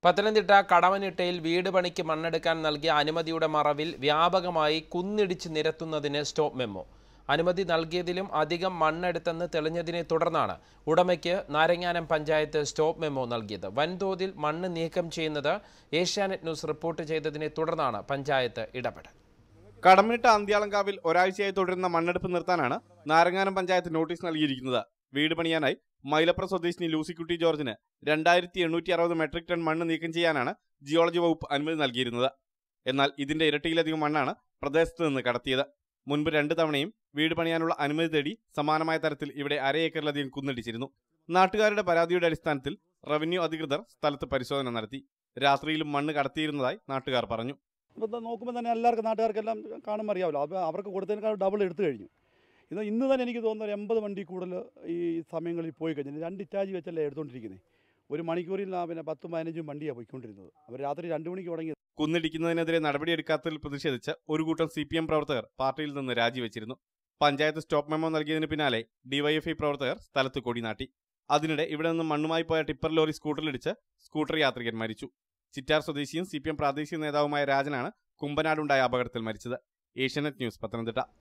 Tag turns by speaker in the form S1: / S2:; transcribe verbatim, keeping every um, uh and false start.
S1: പത്തനംതിട്ട കടവനിട്ടയിൽ വീട് പണിക്ക് മണ്ണെടുക്കാൻ നൽകിയ അനുമതിയുടെ മറവിൽ വ്യാപകമായി കുന്നിടിച്ച് നിരത്തുന്നതിന് സ്റ്റോപ്പ് മെമ്മോ. അനുമതി നൽകിയതിലും അധികം മണ്ണെടുത്തെന്ന് തെളിഞ്ഞതിനെ തുടർന്നാണ് ഉടമയ്ക്ക് നാരങ്ങാനം പഞ്ചായത്ത് സ്റ്റോപ്പ് മെമ്മോ നൽകിയത്. വൻതോതിൽ മണ്ണ് നീക്കം ചെയ്യുന്നത് ഏഷ്യാനെറ്റ് ന്യൂസ് റിപ്പോർട്ട് ചെയ്തതിനെ തുടർന്നാണ് പഞ്ചായത്ത് ഇടപെടൽ.
S2: കടമനിട്ട അന്ത്യാളങ്കാവിൽ ഒരാഴ്ചയായി തുടരുന്ന മണ്ണെടുപ്പ് നിർത്താനാണ് നാരങ്ങാനം പഞ്ചായത്ത് നോട്ടീസ് നൽകിയിരിക്കുന്നത്. വീട് പണിയാനായി മൈലപ്ര സ്വദേശിനി ലൂസിക്കുട്ടി ജോർജിന് രണ്ടായിരത്തി എണ്ണൂറ്റി അറുപത് മെട്രിക് ടൺ മണ്ണ് നീക്കം ചെയ്യാനാണ് ജിയോളജി വകുപ്പ് അനുമതി നൽകിയിരുന്നത്. എന്നാൽ ഇതിന്റെ ഇരട്ടിയിലധികം മണ്ണാണ് പ്രദേശത്ത് നിന്ന് കടത്തിയത്. മുൻപ് രണ്ട് തവണയും വീട് പണിയാനുള്ള അനുമതി തേടി സമാനമായ തരത്തിൽ ഇവിടെ അര ഏക്കറിലധികം കുന്നിടിച്ചിരുന്നു. നാട്ടുകാരുടെ പരാതിയുടെ അടിസ്ഥാനത്തിൽ റവന്യൂ അധികൃതർ സ്ഥലത്ത് പരിശോധന നടത്തി. രാത്രിയിലും മണ്ണ് കടത്തിയിരുന്നതായി നാട്ടുകാർ പറഞ്ഞു.
S3: ഇപ്പോൾ നോക്കുമ്പോൾ തന്നെ എല്ലാവർക്കും നാട്ടുകാർക്കെല്ലാം കാണുമ്പോൾ അറിയാമല്ലോ, അപ്പോൾ അവർക്ക് കൊടുത്തതിനേക്കാൾ ഡബിൾ എടുത്തു കഴിഞ്ഞു. ഇന്ന് ഇന്ന് തന്നെ എനിക്ക് തോന്നുന്നത് എൺപത് വണ്ടി കൂടുതൽ ഈ സമയങ്ങളിൽ പോയി കഴിഞ്ഞു. രണ്ട് ഇറ്റാജി വെച്ചല്ലേ എടുത്തുകൊണ്ടിരിക്കുന്നത്. ഒരു മണിക്കൂറിൽ പിന്നെ പത്തും പതിനഞ്ചും വണ്ടിയാണ് പോയിക്കൊണ്ടിരുന്നത്. അവർ രാത്രി രണ്ട് മണിക്ക് തുടങ്ങി.
S2: കുന്നിടിക്കുന്നതിനെതിരെ നടപടിയെടുക്കാത്തതിൽ പ്രതിഷേധിച്ച് ഒരു കൂട്ടം സി പി എം പ്രവർത്തകർ പാർട്ടിയിൽ നിന്ന് രാജിവെച്ചിരുന്നു. പഞ്ചായത്ത് സ്റ്റോപ്പ് മെമ്മോ നൽകിയതിന് പിന്നാലെ ഡിവൈഎഫ്ഐ പ്രവർത്തകർ സ്ഥലത്ത് കൊടിനാട്ടി. അതിനിടെ ഇവിടെ നിന്ന് മണ്ണുമായി പോയ ടിപ്പർ ലോറി സ്കൂട്ടറിലിടിച്ച് സ്കൂട്ടർ യാത്രികൻ മരിച്ചു. ചിറ്റാർ സ്വദേശിയും സി പി എം പ്രാദേശിക നേതാവുമായ രാജനാണ് കുമ്പനാടുണ്ടായ അപകടത്തിൽ മരിച്ചത്. ഏഷ്യാനെറ്റ് ന്യൂസ്, പത്തനംതിട്ട.